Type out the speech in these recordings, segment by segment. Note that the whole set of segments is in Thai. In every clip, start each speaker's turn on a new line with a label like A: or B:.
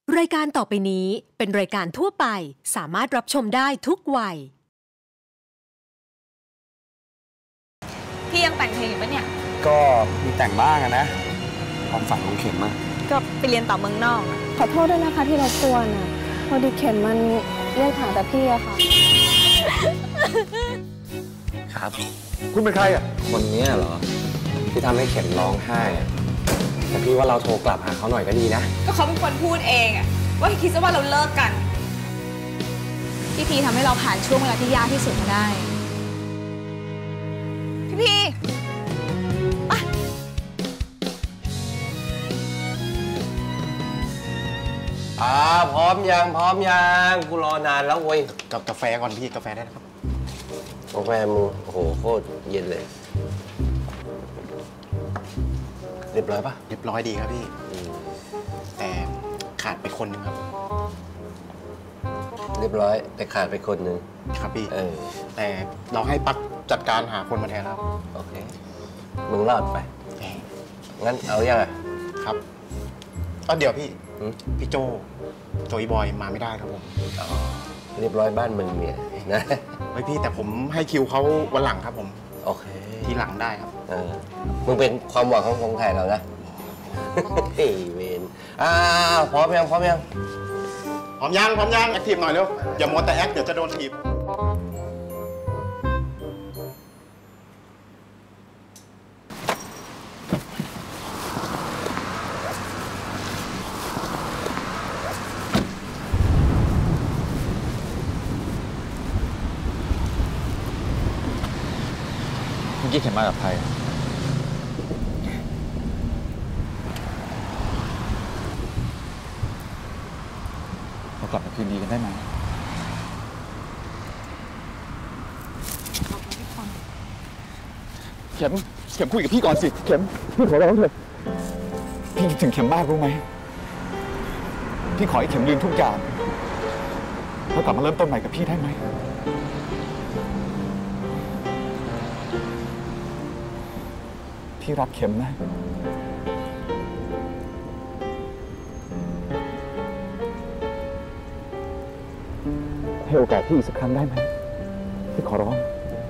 A: รายการต่อไปนี้เป็นรายการทั่วไปสามารถรับชมได้ทุกวัย
B: พี่ยังแต่งเพลงอยู่ปะเนี่ย
C: ก็มีแต่งบ้างนะความฝันของเข็มอะ
B: ก็ไปเรียนต่อเมืองนอก
D: ขอโทษด้วยนะคะที่รบกวนอ่ะพอดีเข็มมันเรียกหาแต่พี่อะค่ะ
C: ครับคุณเป็นใครอะคนนี้เหรอที่ทำให้เข็มร้องไห้แต่พี่ว่าเราโทรกลับหาเขาหน่อยก็ดีนะ
B: ก็เขาเป็นคนพูดเองอะว่าคิดซะว่าเราเลิกกันพี่พีทำให้เราผ่านช่วงเวลาที่ยากที่สุดมาได้พี่พี
C: พร้อมยังกูรอนานแล้วเว้ย
E: กับกาแฟก่อนพี่กาแฟได้นะครับ
C: กาแฟมึงโอ้โหโคตรเย็นเลยเรียบร้อยปะ
E: เรียบร้อยดีครับพี่แต่ขาดไปคนหนึ่งครับ
C: เรียบร้อยแต่ขาดไปคนหนึ่ง
E: ครับพี่แต่เราให้ปักจัดการหาคนมาแทนครับ
C: โอเคมึงรอดไปงั้นเอายังไง
E: ครับเดี๋ยวพี่โจอีบอยมาไม่ได้ครับผม
C: เรียบร้อยบ้านมึงเนี่ยนะ
E: ไม่พี่แต่ผมให้คิวเขาวันหลังครับผม
C: โอเค
E: ทีหลังได้ครับ
C: มึงเป็นความหวังของคนไทยเรานะเฮ้ยเวนพร้อมยัง
E: แอคทีฟหน่อยเร็วอย่ามัวแต่แอคเดี๋ยวจะโดนทีบ
F: เมื่อกี้เข็มมากับใครเรากลับมาคืนดีกันได้ไหมเข็มคุยกับพี่ก่อนสิเข็มพี่ขอร้องเถอะพี่คิดถึงเข็มมากรู้ไหมพี่ขอให้เข็มลืมทุกอย่างแล้วกลับมาเริ่มต้นใหม่กับพี่ได้ไหมพี่รักเข็มนะให้โอกาสพี่อีกสักครั้งได้ไหมพี่ขอร้อง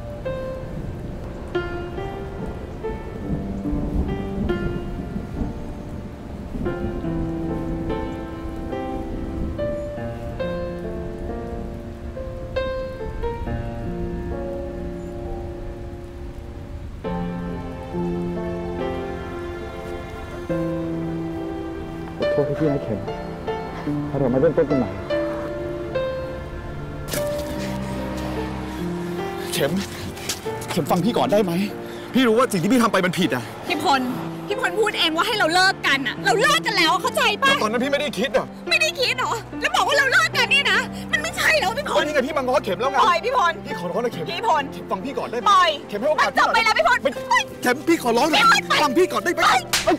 F: ขอโทษที่พี่ให้เข็มถ้าเรามาเริ่มต้นกันใหม่เข็มฟังพี่ก่อนได้ไหมพี่รู้ว่าสิ่งที่พี่ทำไปมันผิดอ่ะ
B: พี่พลพูดเองว่าให้เราเลิกกันอ่ะเราเลิกกันแล้วเข้าใจป่ะ
F: ตอนนั้นพี่ไม่ได้คิดอ่ะ
B: ไม่ได้คิดเหรอแล้วบอกว่าเราเลิกกันนี่นะมันไม่ใช่แล้วพี่พล
F: นี่ไงพี่มาง้อเข็มแล้วไง
B: ปล่อยพี่พล
F: พี่ขอร้องนะเข็ม
B: พี่พล
F: ฟังพี่ก่อนได้ไหม
B: ปล่อย
F: เข็มให้โอกาส
B: จบไปแล้วพี่พล
F: เข็มพี่ขอร้องเลยฟังพี่ก่อนได้ไหม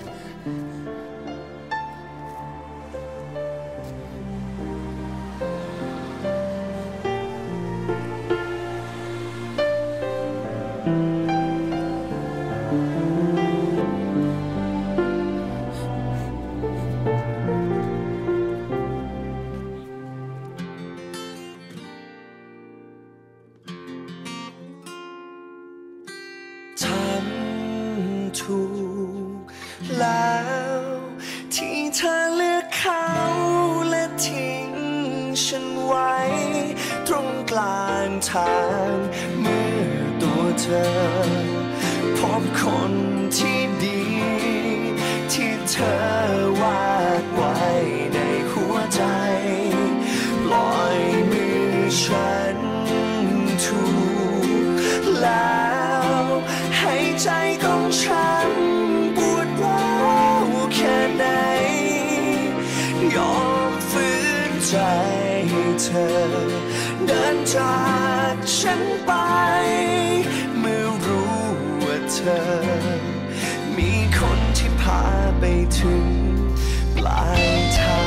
G: ถูกแล้วที่เธอเลือกเขาและทิ้งฉันไว้ตรงกลางทางเมื่อตัวเธอพบคนที่ดีที่เธอวาดไว้ในหัวใจปล่อยมือฉันถูกแล้วให้ใจของฉันปวดร้าวแค่ไหนยอมฝืนใจให้เธอเดินจากฉันไปเมื่อรู้ว่าเธอมีคนที่พาไปถึงปลายทาง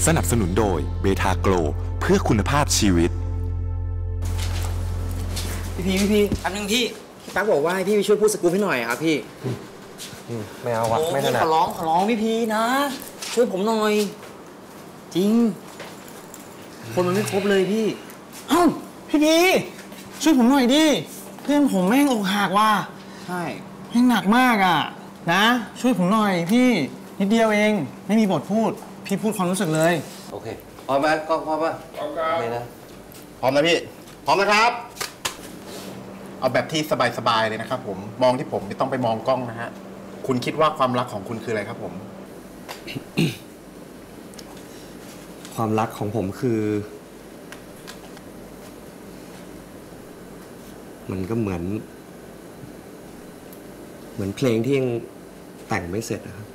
H: สนับสนุนโดยเบทาโกลเพื่อคุณภาพชีวิต
I: พี่อันนึงพี่ตั๊กบอกว่าให้พี่ไปช่วยพูดสกู๊ปให้หน่อยครับพี่
C: ไม่เอาวะไม่ถนัด
I: ขอร้องพี่นะ ช่วยผมหน่อยจริงคนมันไม่ครบเลยพี่
E: เอ้าพี่ช่วยผมหน่อยดิเพื่อนผมแม่งอกหักว่ะ
I: ใช่
E: แม่งหนักมากอ่ะนะช่วยผมหน่อยพี่นิดเดียวเองไม่มีบทพูดพี่พูดความรู้สึกเลย
C: โอเคพร้อมไหมก็พร้อมป่ะพร้อมครับโอเคนะ
E: พร้อมนะพี่พร้อมนะครับเอาแบบที่สบายๆเลยนะครับผมมองที่ผมไม่ต้องไปมองกล้องนะฮะคุณคิดว่าความรักของคุณคืออะไรครับผม
C: ความรักของผมคือมันก็เหมือนเพลงที่ยังแต่งไม่เสร็จนะครับ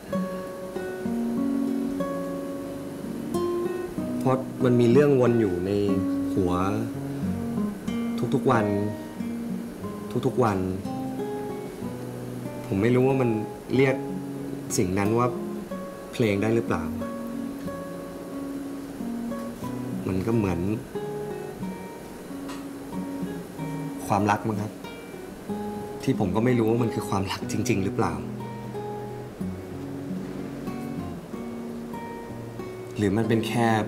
C: เพราะมันมีเรื่องวนอยู่ในหัวทุกๆวันผมไม่รู้ว่ามันเรียกสิ่งนั้นว่าเพลงได้หรือเปล่ามันก็เหมือนความรักมั้งครับที่ผมก็ไม่รู้ว่ามันคือความรักจริงๆหรือเปล่าหรือมันเป็นแค่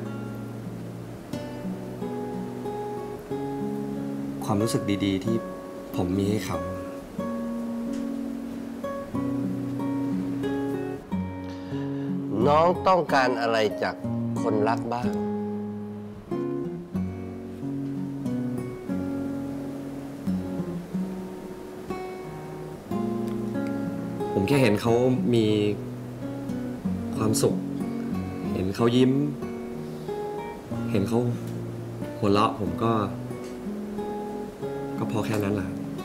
C: ความรู้สึกดีๆที่ผมมีให้เขา
J: น้องต้องการอะไรจากคนรักบ้าง
C: ผมแค่เห็นเขามีความสุขเห็นเขายิ้มเห็นเขาหัวเราะผมก็พอแค่นั้นแหละ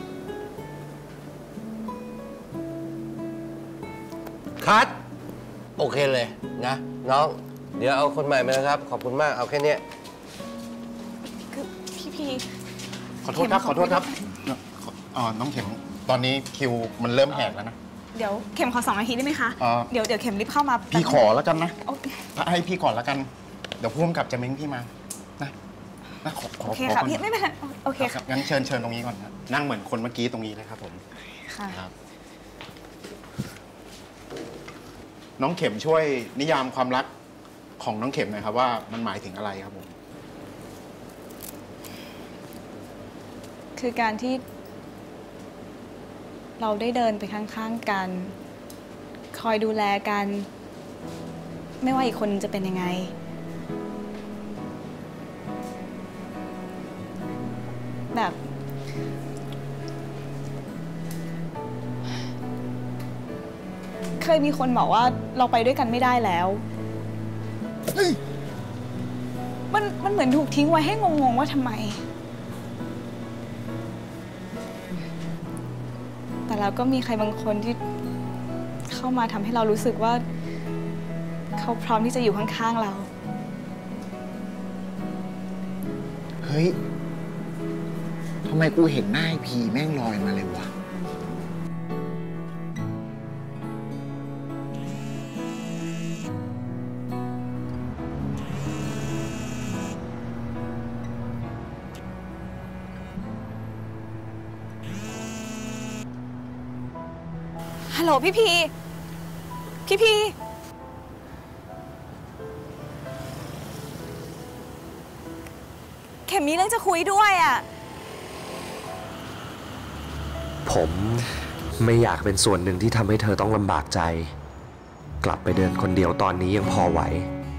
J: คัดโอเคเลยนะน้องเดี๋ยวเอาคนใหม่มานะครับขอบคุณมากเอาแค่นี้
B: คือพี่
E: ขอโทษครับน้องเข็มตอนนี้คิวมันเริ่มแหกแล้วนะ
B: เดี๋ยวเข็มขอ2 นาทีได้ไหมคะเดี๋ยวเข็มรีบเข้ามา
E: พี่ขอแล้วกันนะให้พี่ก่อนแล้วกันเดี๋ยวผู้กำกับจะเม้งพี่มานะ
B: โอเคค่ะพี่ไม่เป็นไรโอเค
E: ครับงั้นเชิญตรงนี้ก่อนนะนั่งเหมือนคนเมื่อกี้ตรงนี้เลยครับผม
B: ค่ะ
E: ครับน้องเข็มช่วยนิยามความรักของน้องเข็มหน่อยครับว่ามันหมายถึงอะไรครับผม
B: คือการที่เราได้เดินไปข้างๆกันคอยดูแลกันไม่ว่าอีกคนจะเป็นยังไงแบบเคยมีคนบอกว่าเราไปด้วยกันไม่ได้แล้วมันเหมือนถูกทิ้งไว้ให้งงๆว่าทำไมแต่แล้วก็มีใครบางคนที่เข้ามาทำให้เรารู้สึกว่าเขาพร้อมที่จะอยู่ข้างๆเรา
E: เฮ้ยทำไมกูเห็นหน้าไอ้พีแม่งลอยมาเลยวะ
B: ฮัลโหลพี่พีเข็มมีเรื่องจะคุยด้วยอ่ะ
C: ผมไม่อยากเป็นส่วนหนึ่งที่ทำให้เธอต้องลำบากใจกลับไปเดินคนเดียวตอนนี้ยังพอไหว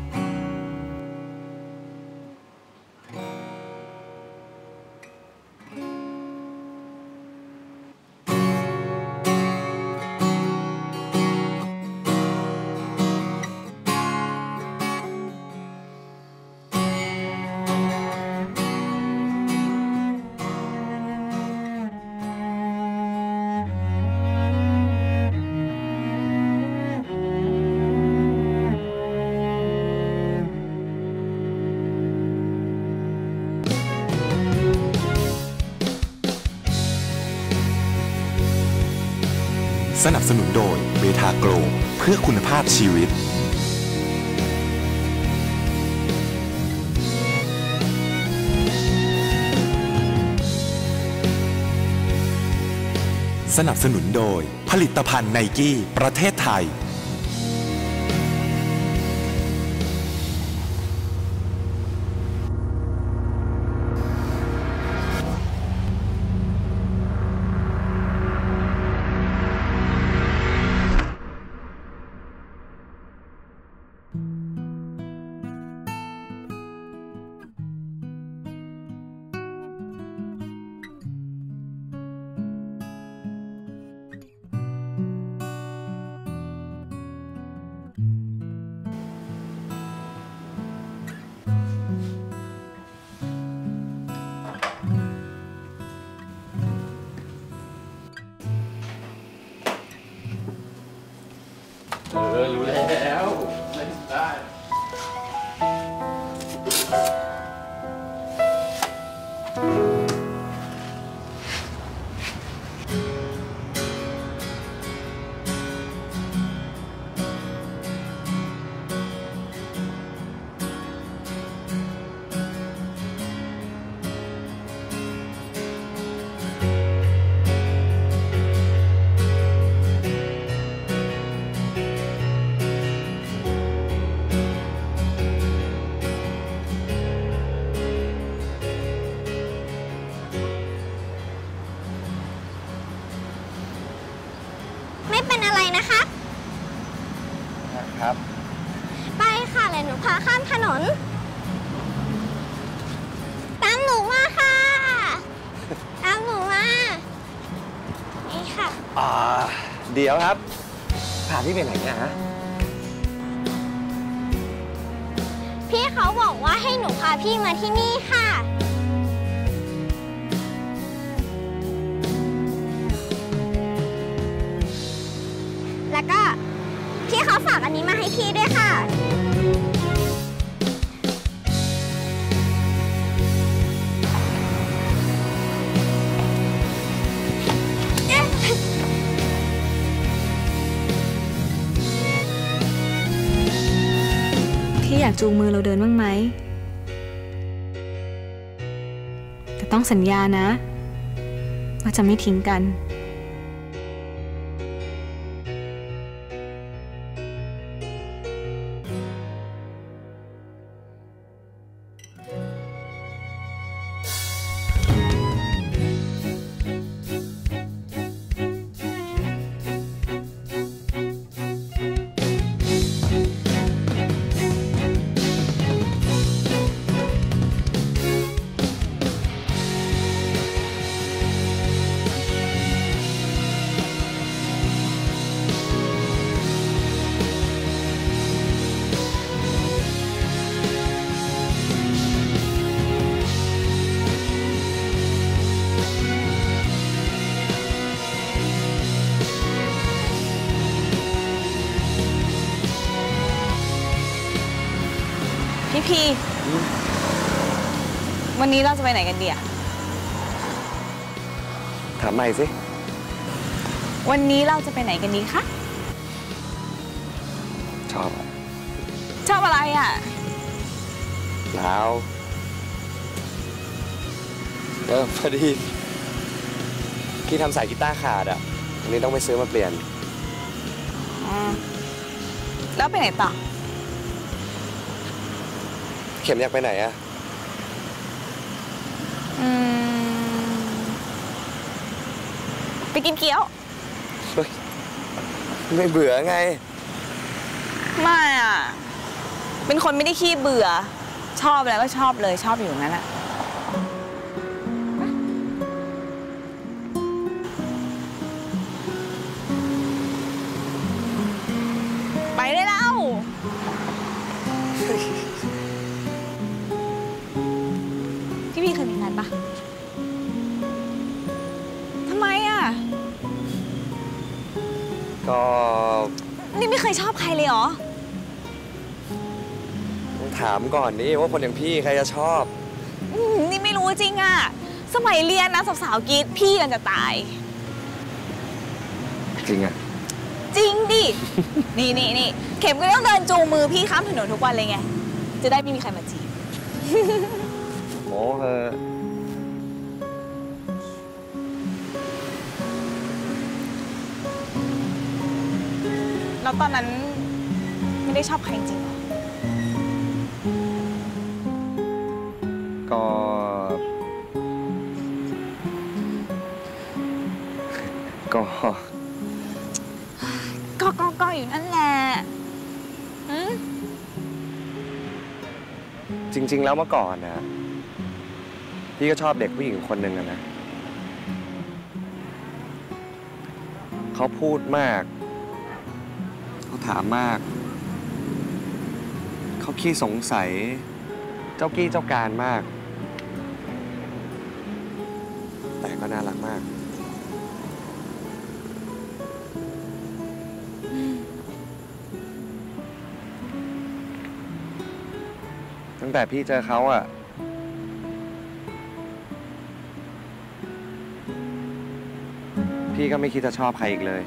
H: สนับสนุนโดยเบทาโกลเพื่อคุณภาพชีวิตสนับสนุนโดยผลิตภัณฑ์ไนกี้ประเทศไทย
J: รู้แล้วได้
K: ไม่เป็นอะไรนะคะ
C: ครับ
K: ไปค่ะเลยหนูพาข้ามถนนตามหนูมาค่ะตามหนูมานี่ค่ะ
C: เดี๋ยวครับพาพี่ไปไหนเนี่ยฮะ
K: พี่เขาบอกว่าให้หนูพาพี่มาที่นี่ค่ะแล้วก็พี่เขาฝากอันนี้มาให้พี่ด้วยค่ะ
B: พี่อยากจูงมือเราเดินบ้างไหมแต่ต้องสัญญานะว่าจะไม่ทิ้งกันพี่วันนี้เราจะไปไหนกันดีอะ
C: ถามใหม่สิ
B: วันนี้เราจะไปไหนกันดีคะ
C: ชอบ
B: อะไรอะ
C: แล้วพอดีพี่ทำสายกีตาร์ขาดอ่ะวันนี้ต้องไปซื้อมาเปลี่ยน
B: แล้วไปไหนต่อ
C: เข็มอยากไปไหนอะ
B: ไปกินเกี๊ยว
C: ไม่เบื่อไง
B: ไม่อ่ะเป็นคนไม่ได้ขี้เบื่อชอบแล้วก็ชอบเลยชอบอยู่นั้นอะไปได้แล้วพี่เคยมีแฟนปะทำไมอ่ะ
C: ก็
B: นี่ไม่เคยชอบใครเลยเหรอ
C: ถามก่อนนี่ว่าคนอย่างพี่ใครจะชอบ
B: นี่ไม่รู้จริงอ่ะสมัยเรียนนะสาวๆกรี๊ดพี่กันจะตาย
C: จริงอ่ะ
B: จริงดิ นี่เข็มก็ต้องเดินจูงมือพี่ข้ามถนนทุกวันเลยไงจะได้ไม่มีใครมาจีบ
C: โอ้
B: แล้วตอนนั้นไม่ได้ชอบใครจริงเหรอ ก็อยู่นั่นแหละ
C: จริงๆแล้วเมื่อก่อนนะพี่ก็ชอบเด็กผู้หญิงคนหนึ่งนะเขาพูดมากเขาถามมากเขาขี้สงสัยเจ้ากี้เจ้าการมากแต่ก็น่ารักมากตั้งแต่พี่เจอเขาอะพี่ก็ไม่คิดจะชอบใครอีกเลย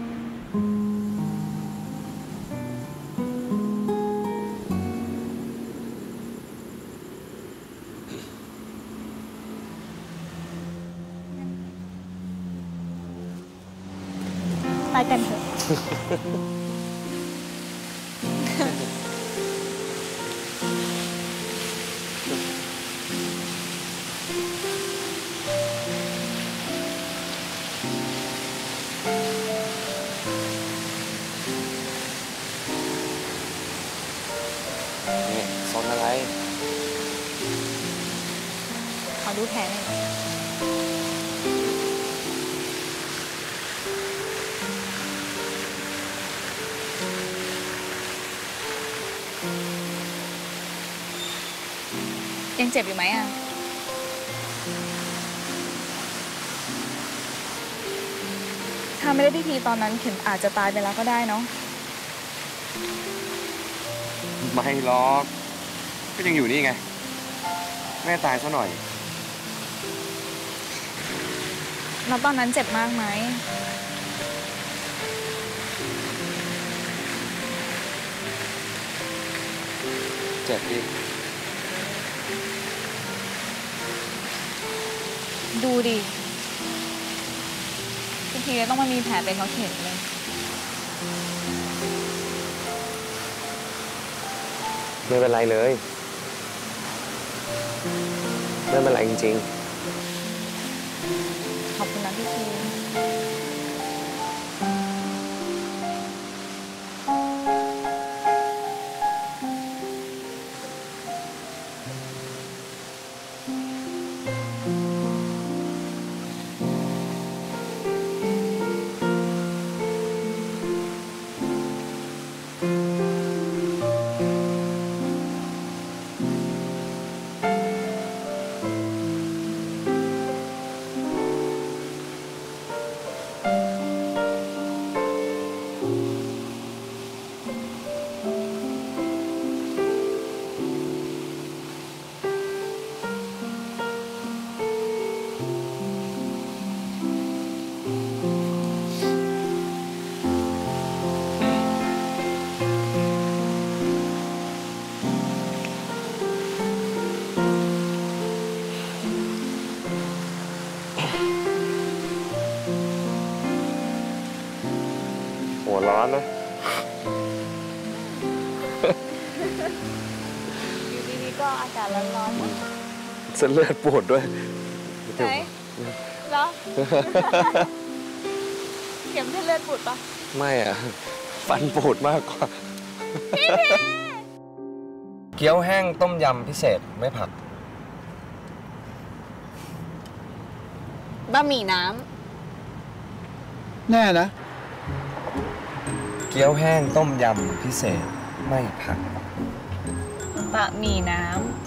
B: ไปกันเถอะ
C: สนอะไร
B: ขอดูแผลหน่อยยังเจ็บอยู่ไหมอ่ะถ้าไม่ได้พิธีตอนนั้นเข็มอาจจะตายไปแล้วก็ได้เนาะ
C: ไม่หรอกก็ยังอยู่นี่ไงแม่ตายซะหน่อย
B: แล้วตอนนั้นเจ็บมากไหม
C: เจ็บดิ
B: ดูดิทุกทีต้องมามีแผลเป็นเพราะเข็มเลย
C: ไม่เป็นไรเลยไม่เป็นไรจริง
B: ๆขอบคุณนะพี่ที
C: หัวร้อนนะ
B: อยู่ดีๆก็อากาศร้อน
C: เส้นเลือดปวดด้วย
B: ๆไหนเหรอ เข็มเส้นเลือดปวดปะ
C: ไม่อ่ะฟันปวดมากกว่าเกี๊ยวแห้งต้มยำพิเศษไม่ผัก
B: บะหมี่น้
L: ำแน่นะ
C: เกี๊ยวแห้งต้มยำพิเศษไม่ผัก
B: บะหมี่น้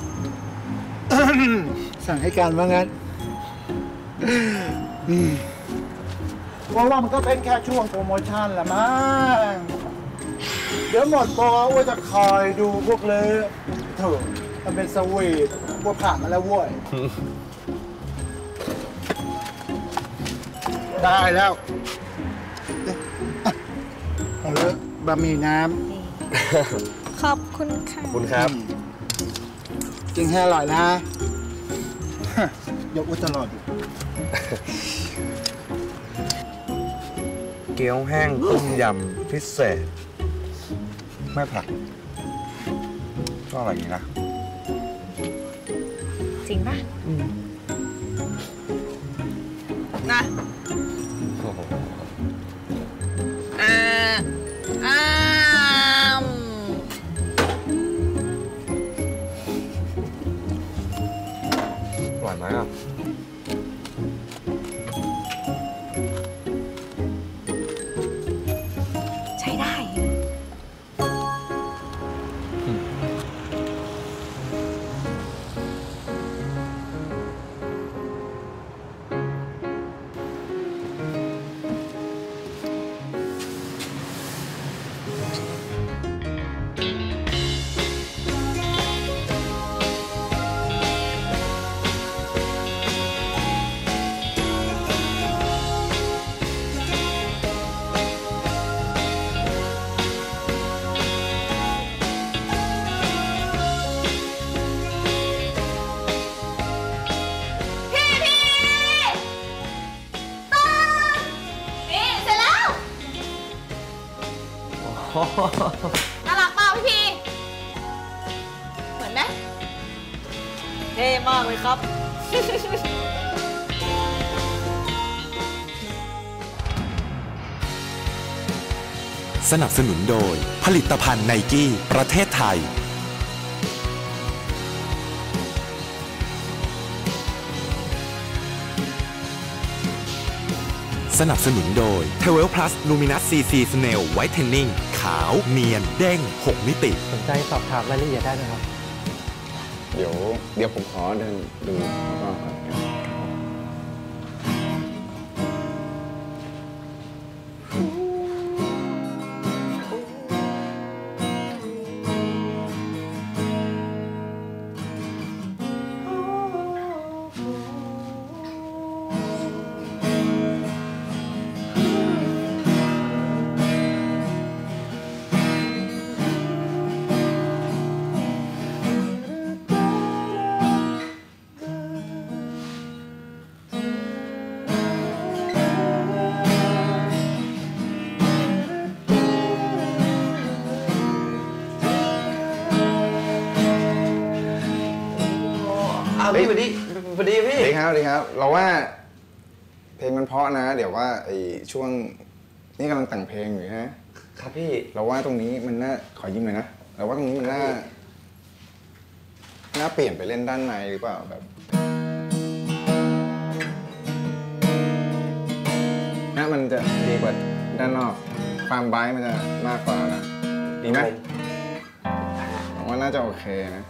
L: ำสั่งให้การว่างั้นว่ามันก็เป็นแค่ช่วงโปรโมชั่นแหละมั้งเดี๋ยวหมดโปรว่าจะคอยดูพวกเลยเถอะมันเป็นสวีทพวกผ่านมาแล้วเว้ยได้แล้วเอาเลยบะหมี่น้
B: ำขอบคุณค่ะ
C: ขอบคุณครับ
L: กินให้อร่อยนะยกอุ้ตลอด
C: เกี๊ยวแห้งต้มยำพิเศษ
F: ไม่ผลักก็อะไรอย่างนี้นะ
B: จริงปะนะ
C: อร่อยไหมอ่ะ
B: ใช้ได้น่ารักเปล่าพี่ เหมือนไหมเท่มากเลยครับ
H: สนับสนุนโดยผลิตภัณฑ์ไนกี้ประเทศไทยสนับสนุนโดย t 12 Plus Luminous CC Snail Whitening ขาวเนียนเด้ง6มิติ
I: สนใจสอบถามรายละเอียดได้ไหมครับ
F: เดี๋ยวผมขอเดินดูรอบๆก่อนครับ
C: พี่สวัสดีพี่
F: ดีครับเราว่าเพลงมันเพราะนะ เดี๋ยวว่าไอ้ช่วงนี่กำลังแต่งเพลงอยู่นะครับพี่เราว่าตรงนี้มันน่าขอยิ้มหน่อยนะเราว่าตรงนี้มันน่าเปลี่ยนไปเล่นด้านในหรือเปล่าแบบน่ามันจะดีกว่าด้านนอกความไบท์มันจะมากกว่านะดีไหมผมว่าน่าจะโอเคนะ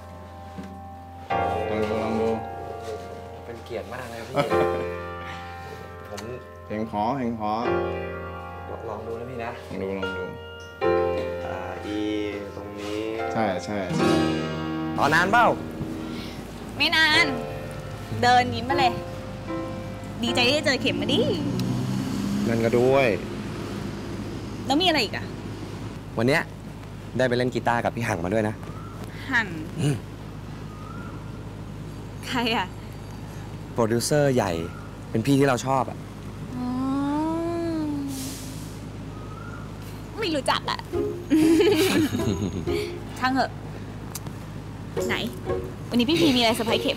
F: ลองดู
C: เป็นเกียรติมากเลยพี่ผม
F: เพลงเพราะ
C: ลองดูนะพี่นะ
F: ลองดู
C: อีตรงนี้
F: ใช่
C: ต่อนานเปล่า
B: ไม่นาน เดินยิ้มมาเลย ดีใจที่ได้เจอเข็มมาดิ
C: นั่นก็ด้วย
B: แล้วมีอะไรอีกอะ
C: วันเนี้ยได้ไปเล่นกีตาร์กับพี่หังมาด้วยนะ
B: หังใครอะ
C: โปรดิวเซอร์ใหญ่เป็นพี่ที่เราชอบอะ
B: ไม่รู้จักอะช่างเหอะไหนวันนี้พี่พีมีอะไรเซอร์ไพรส์เข็ม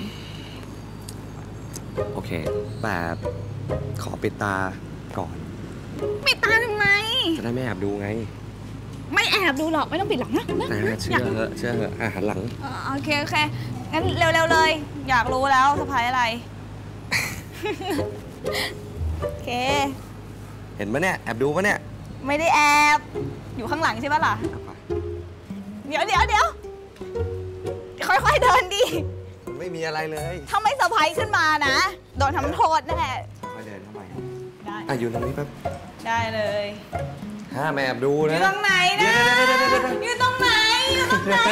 C: โอเคแต่ขอปิดตาก่อน
B: ปิดตาทำไม
C: จะได้ไม่แอบดูไง
B: ไม่แอบดูหรอกไม่ต้องปิดหลังนะ
C: เชื่อเหอะหันหลัง
B: โอเคงั้นเร็วๆเลยอยากรู้แล้วเซอร์ไพรส์อะไรโอเค
C: เห็นปะเนี่ยแอบดูปะเนี่ย
B: ไม่ได้แอบอยู่ข้างหลังใช่ปะล่ะเดี๋ยวค่อยๆเดินดิ
C: ไม่มีอะไรเลย
B: ถ้าไม่เซอร์ไพรส์ขึ้นมานะโดนทำโทษแน่
C: ค่อยเดินเข้าไป
B: ได้
C: อยู่ตรงนี้แป๊บ
B: ได้เลย
C: ห้ามแอบดูนะ
B: อยู่ตรงไหนนะอยู่ตรงไหนอยู่ตรงไหน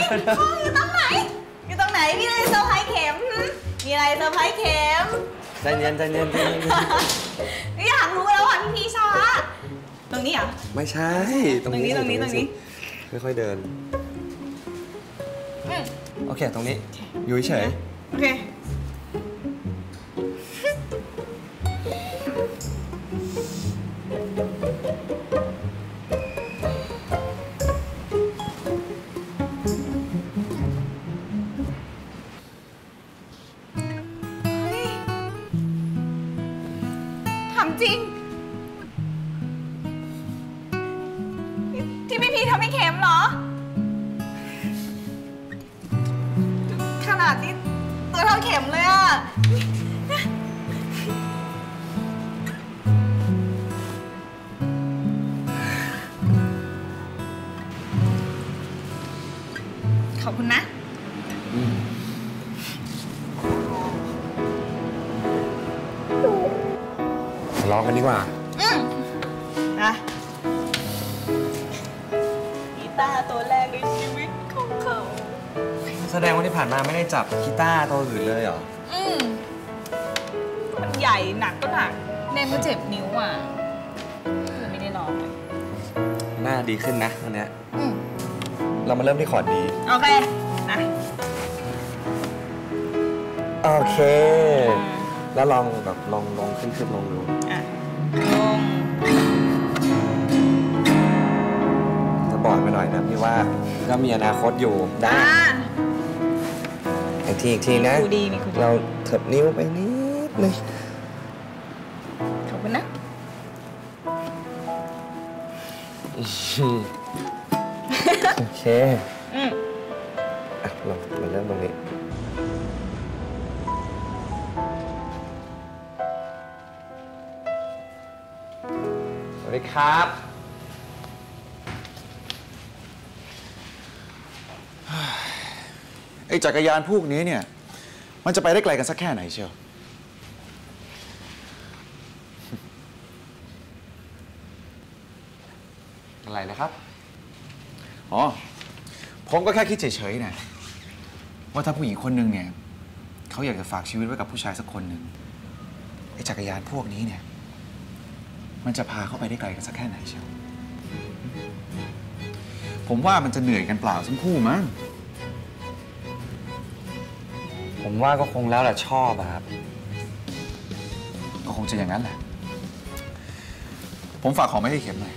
B: มีอะไรเซอร์ไพรส์เข็มมีอะไรเซอร์ไพรส์เข็ม
C: ใจเย็น
B: อยากรู้แล้วอ่ะพี่ช้าตรงนี้อ่ะ
C: ไม่ใช่ตรงนี้ค่อยๆเดินโอเคตรงนี้อยู่เฉย
B: โอเคามจริงที่พี่ทำให้เข็มเหรอขนาดนี้ตัวเท่าเข็มเลยอะขอบคุณนะ
C: ลองกันดีกว่า
B: นะกีตาร์ตัวแรกในชีวิตของเขา
C: แสดงว่าที่ผ่านมาไม่ได้จับกีตาร์ตัวอื่นเลยเหรอ
B: มันใหญ่หนักก็หนักเน่นก็เจ็บนิ้วอ่ะเลยไม่ได้ลองเลย
C: น่าดีขึ้นนะอันเนี้ยเรามาเริ่มที่คอร์ดดี
B: โอเคนะ
C: โอเคแล้วลองแบบลองขึ้นลงดู
B: ลง
C: จะบอกไปหน่อยนะพี่ว่าก็มีอนาคตอยู่ได้อีกทีนะเราเถิบนิ้วไปนิดนึง
B: ขอบคุณนะ
C: โอเคเรามาเริ่มตรงนี้สวัสดีครับ
F: ไอ้จักรยานพวกนี้เนี่ยมันจะไปได้ไกลกันสักแค่ไหนเชียว
C: อะไรนะครับ
F: อ๋อผมก็แค่คิดเฉยๆนะว่าถ้าผู้หญิงคนหนึ่งเนี่ยเขาอยากจะฝากชีวิตไว้กับผู้ชายสักคนหนึ่งไอ้จักรยานพวกนี้เนี่ยมันจะพาเขาไปได้ไกลกันสักแค่ไหนเชียวผมว่ามันจะเหนื่อยกันเปล่าทั้งคู่มั้ง
C: ผมว่าก็คงแล้วแหละชอบครับ
F: ก็คงจะอย่างนั้นแหละผมฝากของไม่ให้เข็มหน่อย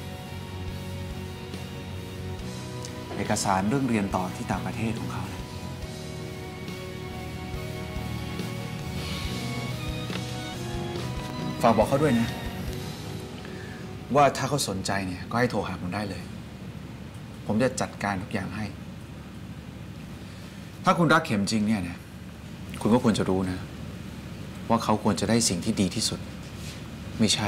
F: เอกสารเรื่องเรียนต่อที่ต่างประเทศของเขาฝากบอกเขาด้วยนะว่าถ้าเขาสนใจเนี่ยก็ให้โทรหาผมได้เลยผมจะจัดการทุกอย่างให้ถ้าคุณรักเข็มจริงเนี่ยนะคุณก็ควรจะรู้นะว่าเขาควรจะได้สิ่งที่ดีที่สุดไม่ใช่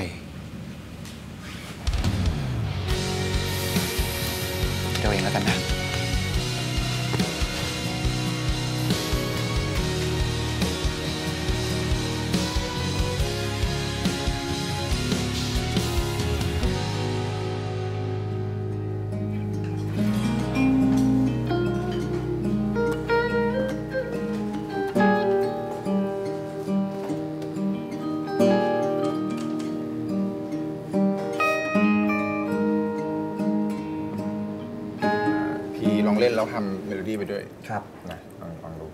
F: เดี๋ยวเองแล้วกันนะ
E: เล่นแล้วทำเมโลดี้ไปด้วย
C: ครับ
E: นะลองดู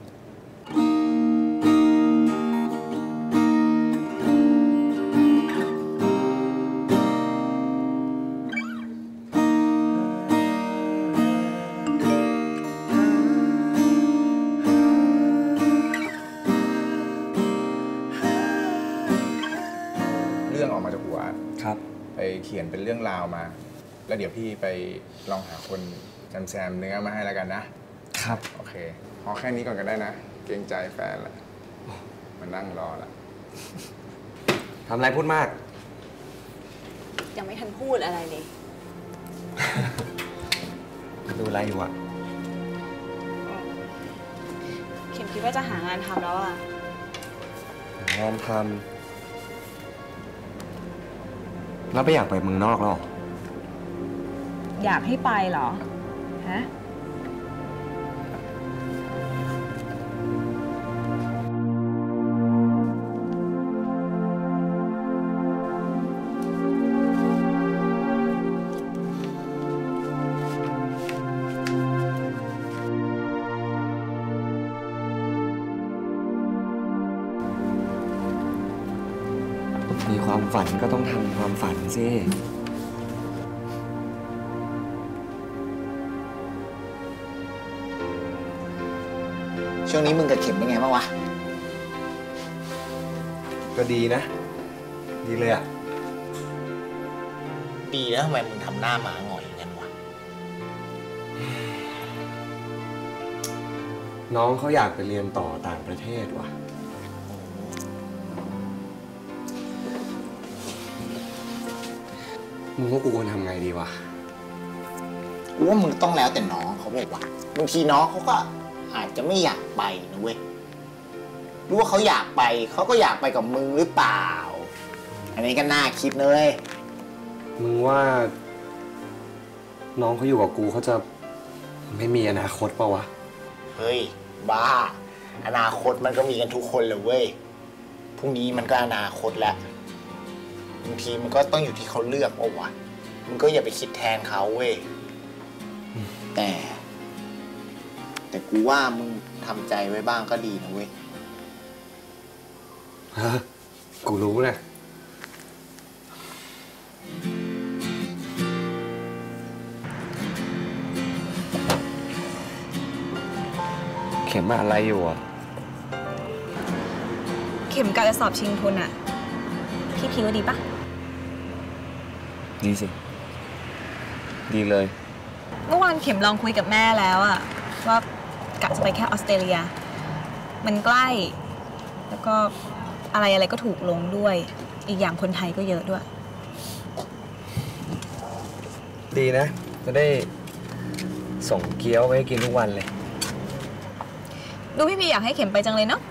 E: เรื่องออกมาจากหัว
C: ครับ
E: ไปเขียนเป็นเรื่องราวมาแล้วเดี๋ยวพี่ไปลองหาคนแซมเนื้อมาให้แล้วกันนะครับโอเคพอแค่นี้ก่อนก็ได้นะเกรงใจแฟนละมานั่งรอละ
C: ทำอะไรพูดมาก
K: ยังไม่ทันพูดอะไรเลย
C: ดูอะไรอยู่อะ
B: เข็มคิดว่าจะหางานทำแล้วอะ
C: งานทำแล้วไม่อยากไปเมืองนอกหรอ
B: อยากให้ไปเหรอฮะ
C: มีความฝันก็ต้องทำความฝันสิ
I: ช่วงนี้มึงกับเข็มเป็นไงบ้างวะ
C: ก็ดีนะดีเลยอะ
I: ดีแล้วทำไมมึงทำหน้าหมาหงอยอย่างนั้นวะ
C: น้องเขาอยากไปเรียนต่อต่างประเทศว่ะมึงว่ากูควรทำไงดีวะ
I: กูว่ามึงต้องแล้วแต่น้องเขาบอกว่าบางทีน้องเขาก็อาจจะไม่อยากไปนะเว้ยรู้ว่าเขาอยากไปเขาก็อยากไปกับมึงหรือเปล่า อันนี้ก็น่าคิดเลย
C: มึงว่าน้องเขาอยู่กับกูเขาจะไม่มีอนาคตป่าวะ
I: เฮ้ยบ้าอนาคตมันก็มีกันทุกคนเลยเว้ยพรุ่งนี้มันก็อนาคตแล้วบางทีมันก็ต้องอยู่ที่เขาเลือกเอาวะมึงก็อย่าไปคิดแทนเขาเว้ยแต่กูว่ามึงทำใจไว้บ้างก็ดีนะเว้ย
C: ฮะ กูรู้นะเข็มอะไรอยู่อ่ะ
B: เข็มกะจะสอบชิงทุนอะพี่พีว่าดีปะ
C: ดีสิ ดีเลย
B: เมื่อวานเข็มลองคุยกับแม่แล้วอะว่ากะจะไปแค่ออสเตรเลียมันใกล้แล้วก็อะไรก็ถูกลงด้วยอีกอย่างคนไทยก็เยอะด้วย
C: ดีนะ จะได้ส่งเกี๊ยวไว้กินทุกวันเลย
B: ดูพี่พีอยากให้เข็มไปจังเลยเนาะ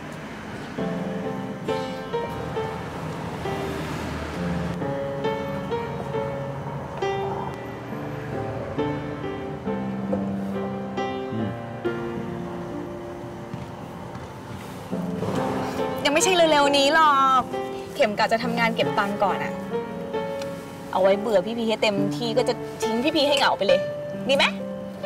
B: ยังไม่ใช่เร็วๆนี้หรอกเข็มกะจะทำงานเก็บตังค์ก่อนอะเอาไว้เบื่อพี่พีให้เต็มที่ก็จะทิ้งพี่พีให้เหงาไปเลยดีไหม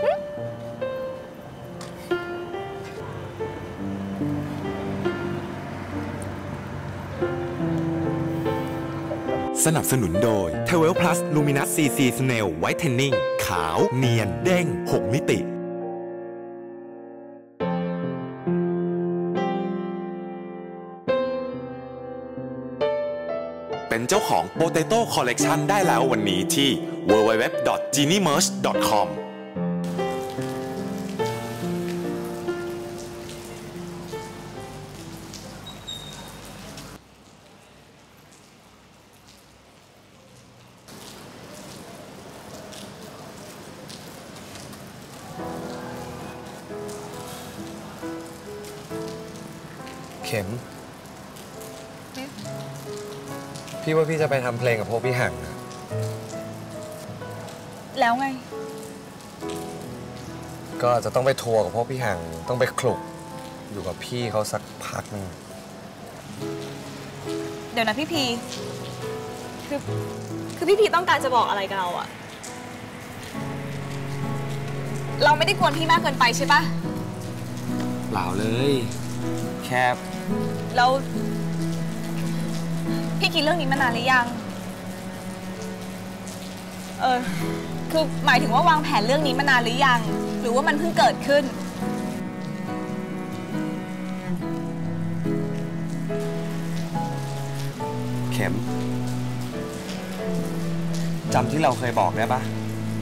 H: สนับสนุนโดย t w 12 Plus Luminous CC Snail Whitening ขาวเนียนเด้ง6 มิติเป็นเจ้าของ Potato Collection ได้แล้ววันนี้ที่ www.geniemerch.com
C: เข็ม พี่ว่าพี่จะไปทำเพลงกับพวกพี่หังนะ
B: แล้วไง
C: ก็จะต้องไปทัวร์กับพวกพี่หังต้องไปคลุกอยู่กับพี่เขาสักพักนึง
B: เดี๋ยวนะพี่พีคือพี่พีต้องการจะบอกอะไรกับเราอะเราไม่ได้กวนพี่มากเกินไปใช่ปะ
C: เปล่าเลยแค่
B: แล้วพี่คิดเรื่องนี้มานานหรือยังคือหมายถึงว่าวางแผนเรื่องนี้มานานหรือยังหรือว่ามันเพิ่งเกิดขึ้น
C: เข็มจำที่เราเคยบอกได้ปะ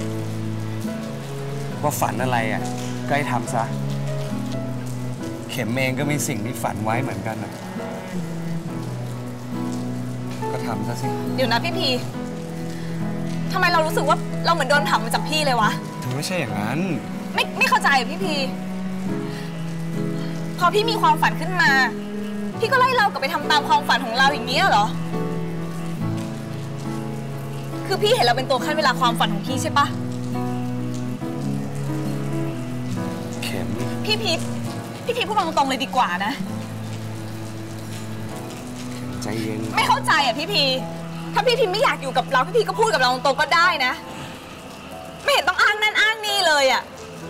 C: ว่าฝันอะไรอ่ะก็ให้ทำซะเข็มเองก็มีสิ่งที่ฝันไว้เหมือนกันนะก็ทำซะสิ
B: เดี๋ยวนะพี่พีทำไมเรารู้สึกว่าเราเหมือนโดนผลักมาจากพี่เลยวะ
C: ถึงไม่ใช่อย่างนั้น
B: ไม่เข้าใจพี่พีพอพี่มีความฝันขึ้นมาพี่ก็ไล่เรากลับไปทำตามความฝันของเราอย่างนี้เหรอคือพี่เห็นเราเป็นตัวขั้นเวลาความฝันของพี่ใช่ปะ
C: เข็ม
B: พี่พีพูดตรงๆเลยดีกว่านะ
C: ใจเย็น
B: ไม่เข้าใจอ่ะพี่พีถ้าพี่พีไม่อยากอยู่กับเราพี่พีก็พูดกับเราตรงๆก็ได้นะไม่เห็นต้องอ้างนั่นอ้างนี่เลยอ่ะ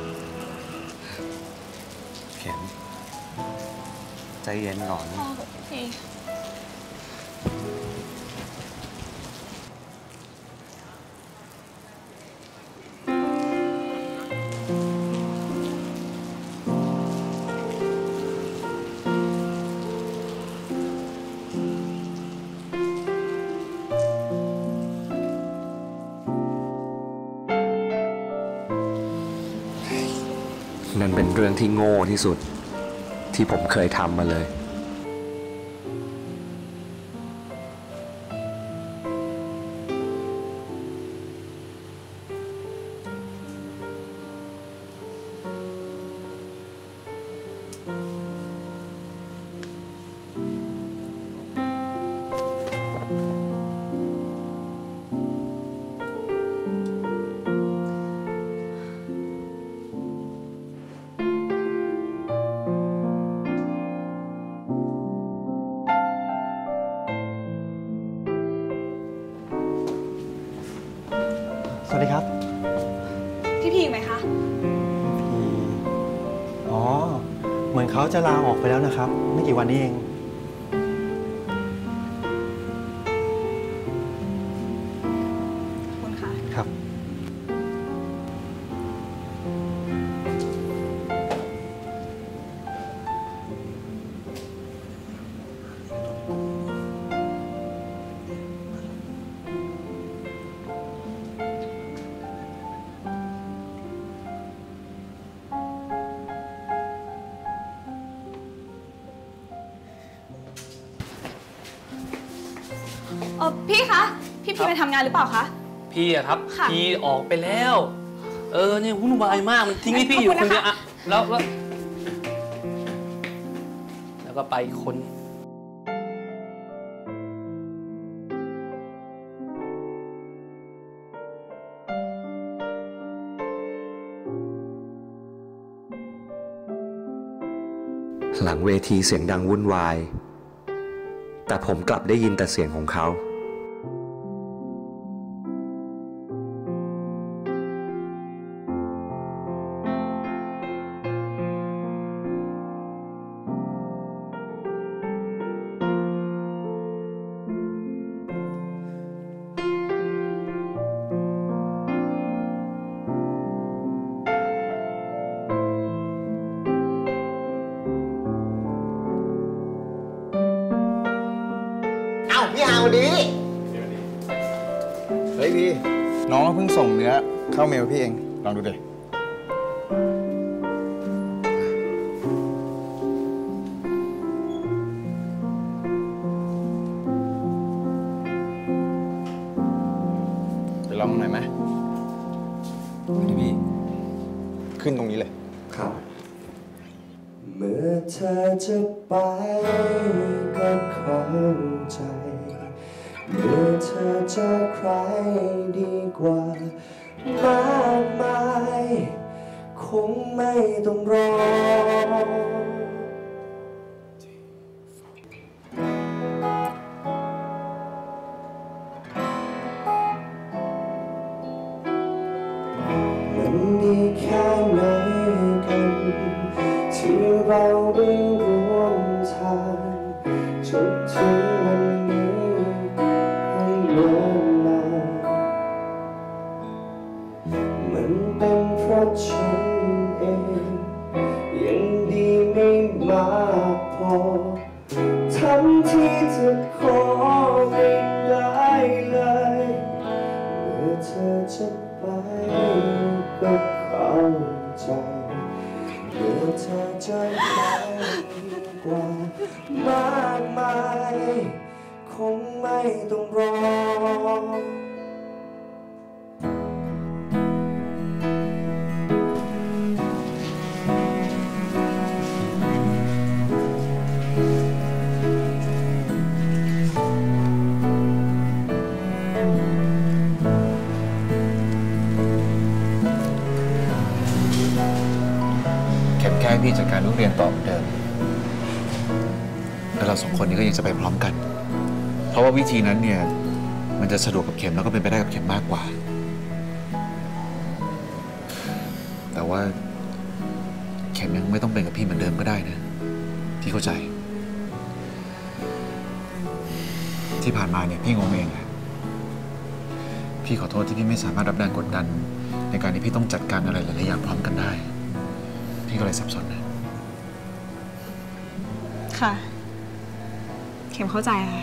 C: เข็มใจเย็นก่อนนะ
B: พี่
C: นั่นเป็นเรื่องที่โง่ที่สุดที่ผมเคยทำมาเลย
M: สวัสดีครับ
B: พี่พีไหมคะ
M: อ๋อ เหมือนเขาจะลาออกไปแล้วนะครับ ไม่กี่วันนี้เอง
B: ขอบคุณค่ะ
M: ครับ
B: พี่คะ พี่ไปทำงานหรือเปล่าคะ
N: พี่อะครับ
B: ค่ะ
N: พี่ออกไปแล้ว เนี่ยวุ่นวายมาก มันทิ้งให้พี่อยู่คนเดียวอะแล้วก็ไปคน
C: หลังเวทีเสียงดังวุ่นวายแต่ผมกลับได้ยินแต่เสียงของเขา
I: พี่ฮาวดี
E: เฮ้ยพี่น้องเพิ่งส่งเนื้อเข้าเมลพี่เองลองดูดิไปลองหน่อยไหมพี่ขึ้นตรงนี้เลยครับ
G: เมื่อเธอจะไปก็เข้าใจเมื่อเธอเจอใครดีกว่ามากมายคงไม่ต้องรอมันดีแค่ไหนกันที่เราได้ร่วมทางจนถึงวันนี้ให้เดินนานมันเป็นเพราะฉันเองยังดีไม่มากพอทำที่จะขอไม่ได้เลยเมื่อเธอจะไปก็เข้าใจเมื่อเธอจะไปกว่ามากมายคงไม่ต้องรอ
F: แค่พี่จัดการเรื่องเรียนต่อเหมือนเดิมแล้วเราสองคนนี้ก็ยังจะไปพร้อมกัน เพราะว่าวิธีนั้นเนี่ยมันจะสะดวกกับเข็มแล้วก็เป็นไปได้กับเข็มมากกว่า แต่ว่าเข็มยังไม่ต้องเป็นกับพี่เหมือนเดิมก็ได้นะพี่เข้าใจที่ผ่านมาเนี่ยพี่งงเองอะพี่ขอโทษที่พี่ไม่สามารถรับแรงกดดันในการที่พี่ต้องจัดการอะไรหลายๆอย่างพร้อมกันได้พี่ก็เลยสับสนนะ
B: ค่ะ เข็มเข้าใจค่ะ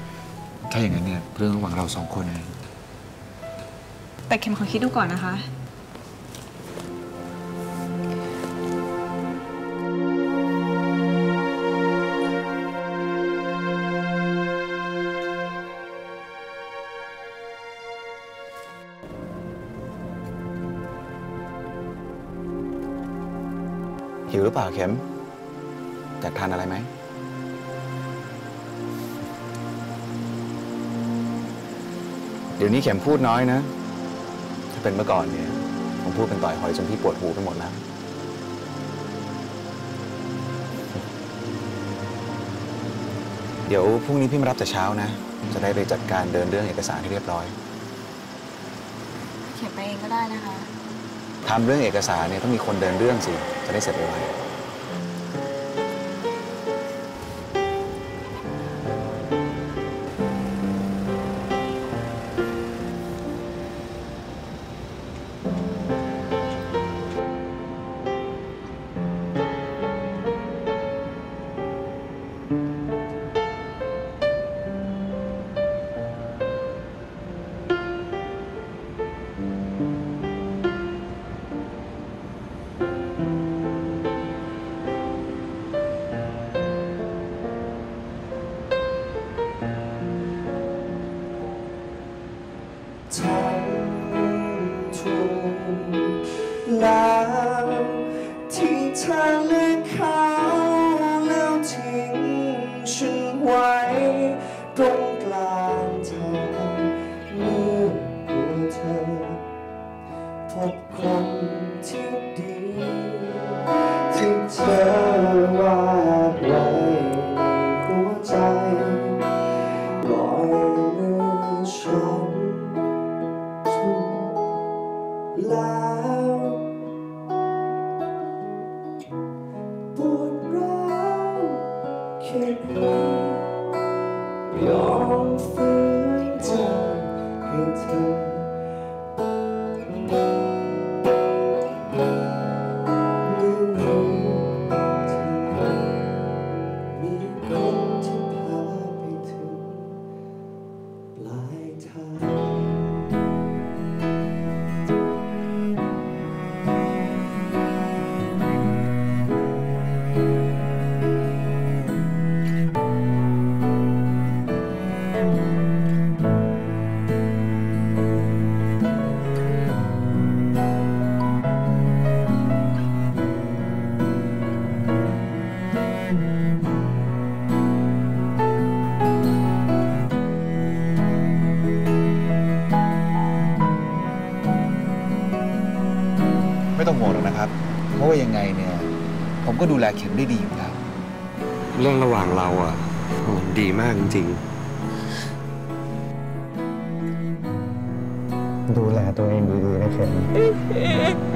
F: ถ้าอย่างนั้นเนี่ยเรื่องระหว่างเราสองคน
B: แต่เข็มขอคิดดูก่อนนะคะ
F: หิวหรือเปล่าเข็มอยากทานอะไรไหมเดี๋ยวนี้เข็มพูดน้อยนะถ้าเป็นเมื่อก่อนเนี่ยผมพูดเป็นต่อยหอยจนพี่ปวดหูไปหมดแล้วเดี๋ยวพรุ่งนี้พี่มารับแต่เช้านะจะได้ไปจัดการเดินเรื่องเอกสารให้เรียบร้อย
B: เขียนไปเองก็ได้นะคะ
F: ทำเรื่องเอกสารเนี่ยต้องมีคนเดินเรื่องสิจะได้เสร็จไว
G: แล้วที่เธอเลือกเขาแล้วทิ้งฉันไว้ตรงกลางทางเมื่อตัวเธอพบคนที่ดีที่เธอวาดไว้ในหัวใจปล่อยมือฉันแล้วปวดร้าวแค่ไหนยอมฝืนใจให้เธอมีคนที่พาไปถึงปลายทาง
F: ไม่ต้องห่วงหรอกนะครับเพราะว่ายังไงเนี่ยผมก็ดูแลเข็มได้ดีอยู่แล้ว
C: เรื่องระหว่างเราอ่ะมันดีมากจริง
M: ๆดูแลตัวเองดีๆนะเข็ม